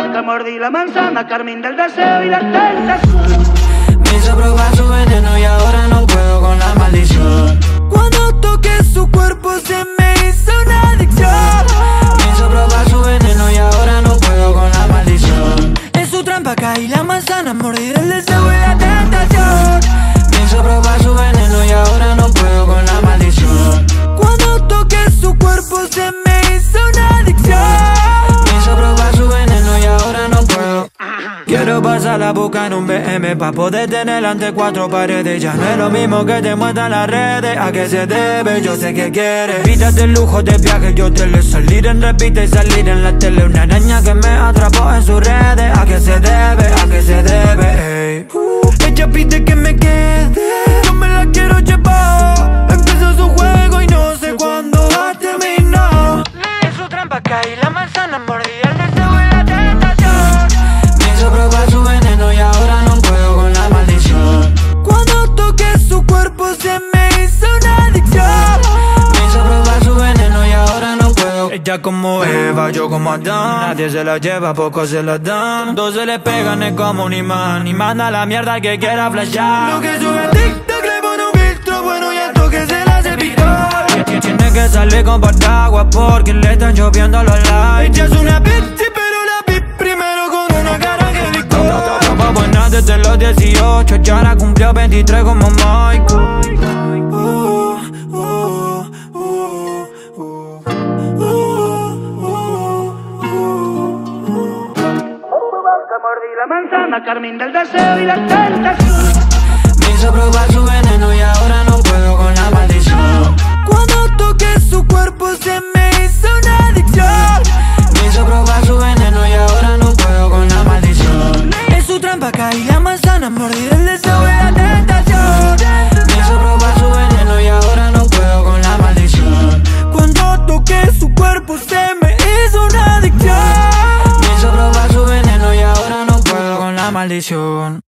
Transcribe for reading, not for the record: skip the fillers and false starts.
boca mordí la manzana, carmín del deseo y la tentación. Me hizo probar su veneno y ahora no puedo con la maldición. Cuando toqué su cuerpo se me hizo una adicción. Me hizo probar su veneno y ahora no puedo con la maldición. En su trampa caí la manzana, mordí el deseo y la tentación. Me hizo probar su veneno y ahora no puedo con la maldición. Cuando toqué su cuerpo se me hizo una adicción. Me hizo probar su veneno y ahora no puedo. Quiero pasar la boca en un BM pa' poder tener ante cuatro paredes. Ya no es lo mismo que te muestran las redes. ¿A qué se debe? Yo sé que quieres. Pídate el lujo de viaje, yo te lo salir en repite y salir en la tele. Una araña que me atrapó en sus redes. ¿A qué se debe? ¿A qué se debe? Ey. Ella pide que me quede, yo me la quiero llevar. Empezó su juego y no sé cuándo va a terminar. En su trampa caí la manzana, mordí el deseo y la tentación. Me hizo probar su veneno y ahora no puedo con la maldición. Cuando toqué su cuerpo se me hizo una adicción. Me hizo probar su veneno y ahora no puedo. Ella como Eva, yo como Adán. Nadie se la lleva, pocos se la dan. Dos se le pegan, es como un imán. Y manda la mierda al que quiera flashar. Lo que sube a TikTok le pone un filtro bueno y al toque se la hace viral. Tiene que salir con paraguas porque le están lloviendo los likes. Ella es una bitch, pero la vi primero con una cara que victoria. Estaba buena desde los 18, ya la cumplió 23 como Mike. Mordí la manzana, carmín del deseo y la tentación. Me hizo probar su veneno y ahora no puedo con la maldición. Cuando toqué su cuerpo se me hizo una adicción. Me hizo probar su veneno y ahora no puedo con la maldición. En su trampa caí la manzana, mordí el deseo y la tentación. Me hizo probar su veneno y ahora no puedo con la maldición. Cuando toqué su cuerpo se me hizo una adicción. Me hizo probar su veneno y ahora no puedo con la maldición.